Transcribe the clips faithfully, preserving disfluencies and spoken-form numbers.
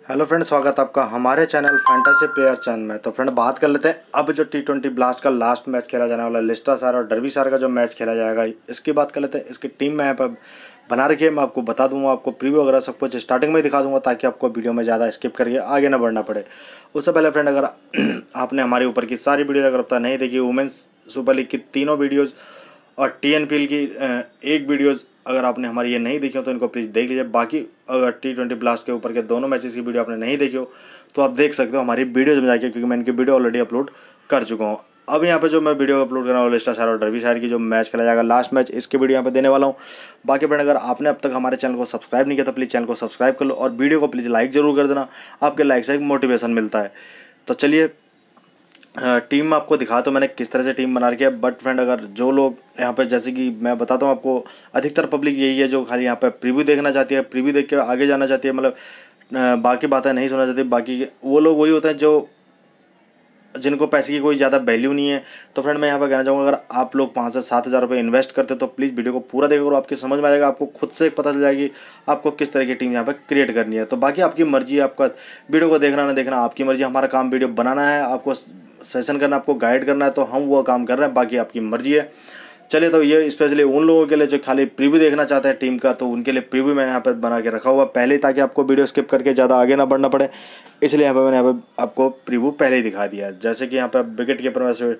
Hello friend, स्वागत आपका हमारे चैनल फैंटेसी प्लेयर चैनल में। तो फ्रेंड बात कर लेते हैं अब जो टी ट्वेंटी ब्लास्ट का लास्ट मैच खेला जाने वाला लिस्टाशार और डर्बीशार का जो मैच खेला जाएगा इसकी बात कर लेते हैं। इसकी टीम मैं यहाँ पर बना रखी है, मैं आपको बता दूंगा, आपको प्रीव्यू वगैरह सब कुछ स्टार्टिंग में दिखा दूंगा ताकि आपको वीडियो में ज़्यादा स्किप करके आगे ना बढ़ना पड़े। उससे पहले फ्रेंड अगर आपने हमारे ऊपर की सारी वीडियो अगर अब तक नहीं देखी, वुमेंस सुपर लीग की तीनों वीडियोज़ और टी एन पी एल की एक वीडियोज़ अगर आपने हमारी ये नहीं देखी हो तो इनको प्लीज़ देख लीजिए। बाकी अगर टी ट्वेंटी ब्लास्ट के ऊपर के दोनों मैचेस की वीडियो आपने नहीं देखी हो तो आप देख सकते हो हमारी वीडियोज़ में जाके, क्योंकि मैं इनकी वीडियो ऑलरेडी अपलोड कर चुका हूँ। अब यहाँ पे जो मैं वीडियो अपलोड कर रहा हूँ लिस्टाशार और डर्बीशार की जो मैच खेला जाएगा लास्ट मैच, इसकी वीडियो यहाँ पे देने वाला हूँ। बाकी फ्रेंड अगर आपने अब तक हमारे चैनल को सब्सक्राइब नहीं किया तो प्लीज़ चैनल को सब्सक्राइब कर लो और वीडियो को प्लीज़ लाइक ज़रूर कर देना, आपके लाइक से एक मोटिवेशन मिलता है। तो चलिए टीम में आपको दिखा तो मैंने किस तरह से टीम बना रखी है। बट फ्रेंड अगर जो लोग यहाँ पे, जैसे कि मैं बताता हूँ आपको, अधिकतर पब्लिक यही है जो खाली यहाँ पे प्रीव्यू देखना चाहती है, प्रीव्यू देख के आगे जाना चाहती है, मतलब बाकी बातें नहीं सुनना चाहती। बाकी वो लोग वही होते हैं जो जिनको पैसे की कोई ज़्यादा वैल्यू नहीं है। तो फ्रेंड मैं यहाँ पर कहना चाहूँगा, अगर आप लोग पाँच से सात हज़ार रुपये इन्वेस्ट करते तो प्लीज़ वीडियो को पूरा देखा करो, आपकी समझ में आ जाएगा, आपको खुद से पता चल जाएगी आपको किस तरह की टीम यहाँ पे क्रिएट करनी है। तो बाकी आपकी मर्जी है, आपका वीडियो को देखना ना देखना आपकी मर्जी। हमारा काम वीडियो बनाना है, आपको सेशन करना, आपको गाइड करना है, तो हम वो काम कर रहे हैं, बाकी आपकी मर्जी है। चलिए, तो ये स्पेशली उन लोगों के लिए जो खाली प्रीव्यू देखना चाहते हैं टीम का, तो उनके लिए प्रीव्यू मैंने यहाँ पर बना के रखा हुआ पहले ही, ताकि आपको वीडियो स्किप करके ज़्यादा आगे ना बढ़ना पड़े। इसलिए यहाँ पर मैंने यहाँ पर आपको प्रीव्यू पहले ही दिखा दिया है। जैसे कि यहाँ पर विकेट कीपर में से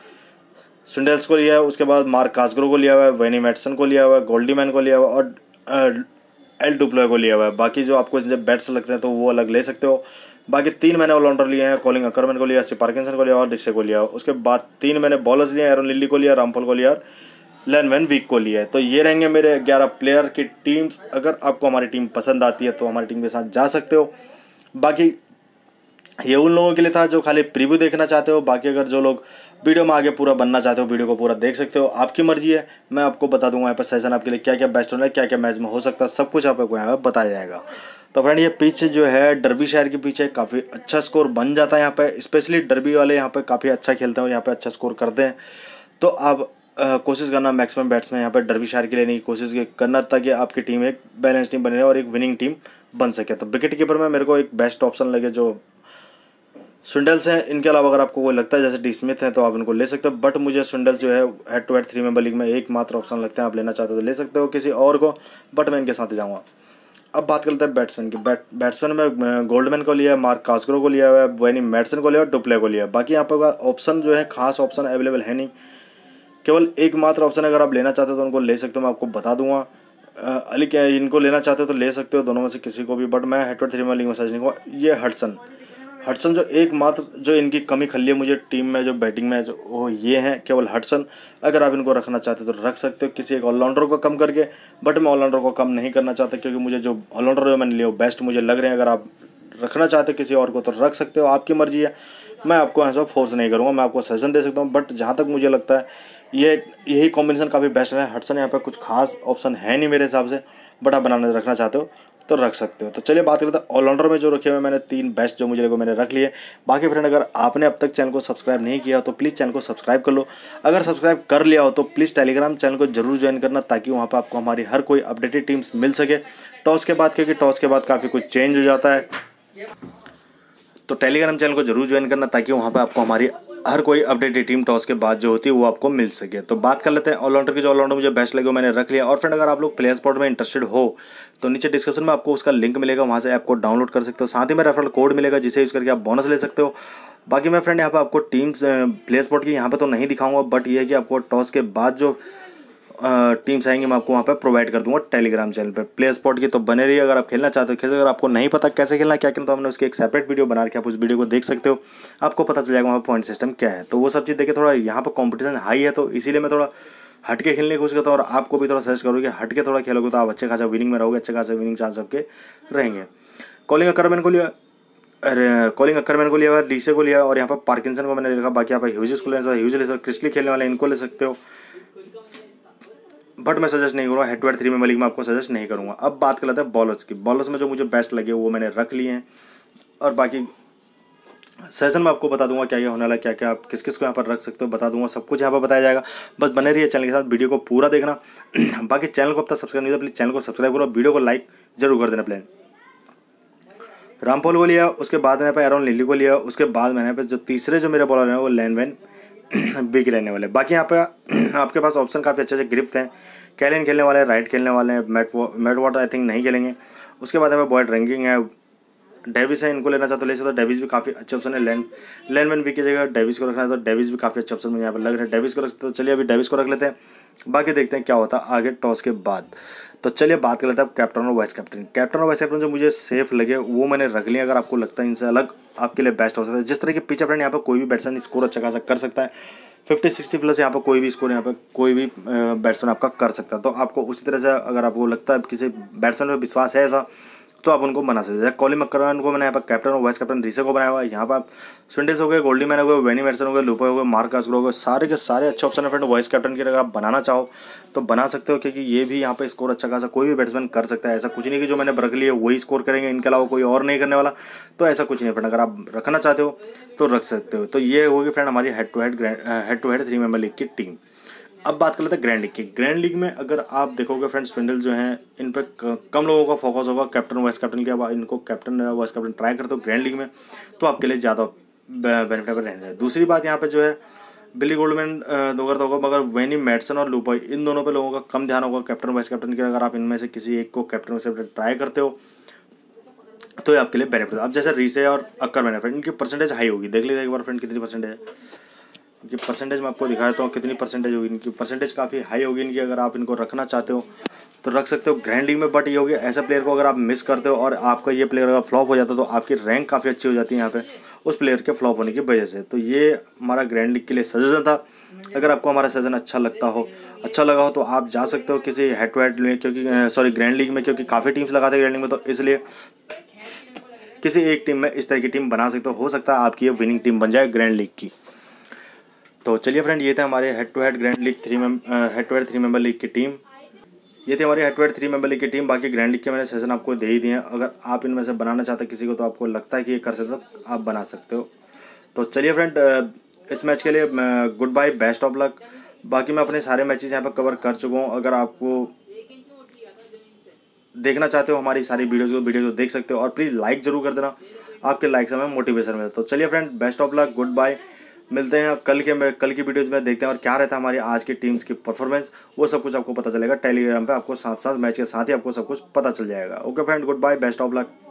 सुंडेल्स को लिया है, उसके बाद मार्क कास्ग्रो को लिया हुआ है, वेनी मैटसन को लिया हुआ है, गोल्डीमैन को लिया हुआ है और एल डुप्लो को लिया हुआ है। बाकी जो आपको जब बैट्स लगते हैं तो वो अलग ले सकते हो। बाकी तीन मैंने ऑलराउंडर लिए हैं, कॉलिंग अकरमैन को लिया, सी पार्किंसन को लिया और डिस्से को लिया। उसके बाद तीन मैंने बॉलर्स लिए, एरन लिली को लिया, रामफल को लिया और लेन वैन वीक को लिया है। तो ये रहेंगे मेरे ग्यारह प्लेयर की टीम्स। अगर आपको हमारी टीम पसंद आती है तो हमारी टीम के साथ जा सकते हो। बाकी ये उन लोगों के लिए था जो खाली प्रीव्यू देखना चाहते हो। बाकी अगर जो लोग वीडियो में आगे पूरा बनना चाहते हो, वीडियो को पूरा देख सकते हो, आपकी मर्जी है। मैं आपको बता दूंगा यहाँ पर सेशन आपके लिए क्या क्या बेस्ट होना है, क्या क्या मैच में हो सकता है, सब कुछ आपको यहाँ पर बताया जाएगा। तो फ्रेंड ये पिच जो है डर्बीशार के पीछे काफ़ी अच्छा स्कोर बन जाता है यहाँ पे, स्पेशली डर्बी वाले यहाँ पे काफ़ी अच्छा खेलते हैं और यहाँ पे अच्छा स्कोर करते हैं। तो आप आ, कोशिश करना मैक्सिमम बैट्समैन यहाँ पे डर्बीशार के लेने की कोशिश करना, ताकि आपकी टीम एक बैलेंस टीम बने और एक विनिंग टीम बन सके। तो विकेट कीपर में मेरे को एक बेस्ट ऑप्शन लगे जो स्विंडल्स हैं। इनके अलावा अगर आपको कोई लगता है जैसे डी स्मिथ है तो आप इनको ले सकते हो, बट मुझे स्विंडल्स जो है head to head three member league में एक मात्र ऑप्शन लगते हैं। आप लेना चाहते हो तो ले सकते हो किसी और को, बट मैं इनके साथ ही जाऊँगा। अब बात करते हैं बैट्समैन की। बैट बैट्समैन में गोल्डमैन को लिया, मार्क कास्ग्रो को लिया हुआ है, वेनी मैटसन को लिया और डुप्ले को लिया। बाकी यहाँ पर ऑप्शन जो है खास ऑप्शन अवेलेबल है नहीं, केवल एक मात्र ऑप्शन अगर आप लेना चाहते हो तो उनको ले सकते हो, मैं आपको बता दूंगा। अली क्या इनको लेना चाहते हो तो ले सकते हो, दोनों में से किसी को भी, बट मैं head to head three member league में सजेस्ट नहीं करूँगा। ये हडसन हडसन जो एकमात्र जो इनकी कमी खली है मुझे टीम में, जो बैटिंग में, जो वो ये हैं केवल हडसन। अगर आप इनको रखना चाहते हो तो रख सकते हो किसी एक ऑलराउंडर को कम करके, बट मैं ऑलराउंडर को कम नहीं करना चाहता, क्योंकि मुझे जो ऑलराउंडर जो मैंने लिए वो बेस्ट मुझे लग रहे हैं। अगर आप रखना चाहते हो किसी और को तो रख सकते हो, आपकी मर्जी है, मैं आपको यहाँ से फोर्स नहीं करूँगा, मैं आपको सजेशन दे सकता हूँ। बट जहाँ तक मुझे लगता है ये यही कॉम्बिनेशन काफ़ी बेस्ट है। हडसन यहाँ पर कुछ खास ऑप्शन है नहीं मेरे हिसाब से, बट आप बनाने रखना चाहते हो तो रख सकते हो। तो चलिए बात करते हैं ऑलराउंडर में जो रखे हुए मैंने तीन बेस्ट जो मुझे लगे मैंने रख लिए। बाकी फ्रेंड अगर आपने अब तक चैनल को सब्सक्राइब नहीं किया तो प्लीज़ चैनल को सब्सक्राइब कर लो। अगर सब्सक्राइब कर लिया हो तो प्लीज़ टेलीग्राम चैनल को जरूर ज्वाइन करना, ताकि वहाँ पर आपको हमारी हर कोई अपडेटेड टीम्स मिल सके टॉस के बाद, क्योंकि टॉस के बाद काफ़ी कुछ चेंज हो जाता है। तो टेलीग्राम चैनल को जरूर ज्वाइन करना, ताकि वहाँ पर आपको हमारी हर कोई अपडेटेड टीम टॉस के बाद जो होती है वो आपको मिल सके। तो बात कर लेते हैं ऑलराउंडर की। जो ऑलराउंडर मुझे बेस्ट लगे वो मैंने रख लिया। और फ्रेंड अगर आप लोग प्लेयर स्पॉट में इंटरेस्टेड हो तो नीचे डिस्क्रिप्शन में आपको उसका लिंक मिलेगा, वहाँ से ऐप को डाउनलोड कर सकते हो। साथ ही में रेफरल कोड मिलेगा जिसे यूज़ करके आप बोनस ले सकते हो। बाकी मैं फ्रेंड यहाँ पर आपको टीम्स प्लेयर स्पॉट की यहाँ पर तो नहीं दिखाऊंगा, बट ये है कि आपको टॉस के बाद जो टीम्स आएंगे मैं आपको वहाँ पे प्रोवाइड कर दूंगा टेलीग्राम चैनल पे प्ले स्पॉट की। तो बने रहिए अगर आप खेलना चाहते हो। खेल अगर आपको नहीं पता कैसे खेलना क्या खेलना तो हमने उसकी एक सेपरेट वीडियो बना के आप उस वीडियो को देख सकते हो, आपको पता चल जाएगा वहाँ पॉइंट सिस्टम क्या है। तो वो सब चीज़ देखे, थोड़ा यहाँ पर कॉम्पिटिशन हाई है तो इसीलिए मैं थोड़ा हट के खेलने की कोशिश करता हूँ, और आपको भी थोड़ा सजेस्ट करूँगी हट के थोड़ा खेलोगे तो आप अच्छे खासा विनिंग में रहोगे, अच्छे खासा विनिंग चांस आपके रहेंगे। कॉलिंग अकरमैन को लिया, अरे कॉलिंग अकरमैन को लिया हुआ, डीसे को लिया और यहाँ पर पार्किंसन को मैंने लिखा। बाकी आप ह्यूजेस को ले सकते हो, ह्यूज ले सकते हो, क्रिस्टली खेलने वाले इनको ले सकते हो, बट मैं सजेस्ट नहीं करूँगा। Head to head three member league में आपको सजेस्ट नहीं करूँगा। अब बात कर लेते हैं बॉलर्स की। बॉलर्स में जो मुझे बेस्ट लगे वो मैंने रख लिए हैं, और बाकी सेशन में आपको बता दूंगा क्या क्या होने वाला है, क्या क्या आप किस किस को यहाँ पर रख सकते हो बता दूंगा, सब कुछ यहाँ पर बताया जाएगा। बस बने रहिए चैनल के साथ, वीडियो को पूरा देखना। बाकी चैनल को अब तक सब्सक्राइब नहीं किया प्लीज़ चैनल को सब्सक्राइब करो, वीडियो को लाइक जरूर कर देना प्लेन। रामपॉल को लिया, उसके बाद मैंने यहाँ पे एरोन लिली को लिया, उसके बाद मैंने यहाँ पे जो तीसरे जो मेरे बॉलर हैं वो लैन वैन बिग रहने वाले। बाकी यहाँ पे आपके पास ऑप्शन काफ़ी अच्छे अच्छे ग्रिफ्ट हैं। कैलिन खेलने वाले हैं, राइट खेलने वाले हैं, Matt Matt Water I think नहीं खेलेंगे। उसके बाद यहाँ पे बॉयड रैंकिंग है, डेविस है, इनको लेना चाहते तो ले सकते हो। डेविस भी काफ़ी अच्छे ऑप्शन है। लैन लैन वैन भी की जगह डेविस को रखना है तो डेविस भी काफ़ी अच्छे ऑप्शन मुझे यहाँ पर लग रहे हैं। डेविस को रख सकते हो। चलिए अभी डेविस को रख लेते हैं, बाकी देखते हैं क्या होता है आगे टॉस के बाद। तो चलिए बात कर लेते हैं अब कैप्टन और वाइस कैप्टन। कैप्टन और वाइस कैप्टन जो मुझे सेफ लगे वो मैंने रख लिया। अगर आपको लगता है इनसे अलग आपके लिए बेस्ट हो सकता है, जिस तरह के पिच फ्रेंड यहाँ पर कोई भी बैट्समैन स्कोर अच्छा खासा कर सकता है, फिफ्टी सिक्सटी प्लस यहाँ पर कोई भी स्कोर यहाँ पर कोई भी बैट्समैन आपका कर सकता है। तो आपको उसी तरह से अगर आपको लगता है किसी बैट्समैन पर विश्वास है ऐसा तो आप उनको बना सकते हैं। कॉलिन मैकरमैन को मैंने यहाँ पर कैप्टन और वाइस कैप्टन रीसे को बनाया हुआ है। यहाँ पर स्विंडल्स हो गए, गोल्डी मैन हो गए, वेनी मैडसन हो गए, लूपो हो गए, मार्क कास्ग्रो हो गए, सारे के सारे अच्छे ऑप्शन है फ्रेंड। वाइस कैप्टन की अगर आप बनाना चाहो तो बना सकते हो, क्योंकि ये भी यहाँ पे स्कोर अच्छा खासा कोई भी बैट्समैन कर सकता है। ऐसा कुछ नहीं कि जो मैंने रख लिया वही स्कोर करेंगे, इनके अलावा कोई और नहीं करने वाला, तो ऐसा कुछ नहीं फ्रेंड। अगर आप रखना चाहते हो तो रख सकते हो। तो ये होगी फ्रेंड हमारी head to head head to head three member league की टीम। अब बात कर लेते हैं ग्रैंड लीग की। ग्रैंड लीग में अगर आप देखोगे फ्रेंड्स, स्विंडल जो हैं इन पर कम लोगों का फोकस होगा कैप्टन वाइस कैप्टन के। अब इनको कैप्टन वाइस कैप्टन ट्राई करते हो ग्रैंड लीग में तो आपके लिए ज़्यादा बेनिफिटेबल रहने है। दूसरी बात यहाँ पे जो है बिली गोल्डमैन दोगर तो होगा, मगर वेनी मैडसन और लूपॉय इन दोनों पे लोगों का कम ध्यान होगा कैप्टन वाइस कैप्टन के। अगर आप इनमें से किसी एक को कैप्टन वाइस कैप्टन ट्राई करते हो तो ये आपके लिए बेनिफिट। अब जैसे रीसे और अक्कर मैंने फ्रेंड इनकी परसेंटेज हाई होगी, देख लीजिए एक बार फ्रेंड कितनी परसेंटेज है इनकी। परसेंटेज मैं आपको दिखा देता हूँ कितनी परसेंटेज होगी इनकी। परसेंटेज काफ़ी हाई होगी इनकी। अगर आप इनको रखना चाहते हो तो रख सकते हो ग्रैंड लीग में। बट ये होगी ऐसा प्लेयर को अगर आप मिस करते हो और आपका ये प्लेयर अगर फ्लॉप हो जाता है तो आपकी रैंक काफ़ी अच्छी हो जाती है यहाँ पे उस प्लेयर के फ्लॉप होने की वजह से। तो ये हमारा ग्रैंड लीग के लिए सजेशन था। अगर आपको हमारा सजेशन अच्छा लगता हो अच्छा लगा हो तो आप जा सकते हो किसी हेड टू हेड में, क्योंकि सॉरी ग्रैंड लीग में, क्योंकि काफ़ी टीम्स लगाते हैं ग्रैंड लीग में, तो इसलिए किसी एक टीम में इस तरह की टीम बना सकते हो। हो सकता है आपकी ये विनिंग टीम बन जाए ग्रैंड लीग की। तो चलिए फ्रेंड ये थे हमारे head to head grand league three mem head to head three member league की टीम। ये थी हमारी head to head three member league की टीम। बाकी ग्रैंड लीग के मैंने सेशन आपको दे ही दिए हैं। अगर आप इनमें से बनाना चाहते हैं किसी को तो आपको लगता है कि ये कर सकते हो आप बना सकते हो। तो चलिए फ्रेंड इस मैच के लिए good bye, best of luck. बाकी मैं अपने सारे मैचेस यहाँ पर कवर कर चुका हूँ। अगर आपको देखना चाहते हो हमारी सारी वीडियोज़ को वीडियो को देख सकते हो, और प्लीज़ लाइक ज़रूर कर देना, आपके लाइक से हमें मोटिवेशन मिलता है। तो चलिए friend best of luck, good bye, मिलते हैं कल के में कल की वीडियोज़ में, देखते हैं और क्या रहता है हमारी आज की टीम्स की परफॉर्मेंस। वो सब कुछ आपको पता चलेगा टेलीग्राम पे, आपको साथ साथ मैच के साथ ही आपको सब कुछ पता चल जाएगा। Okay friend, good bye, best of luck.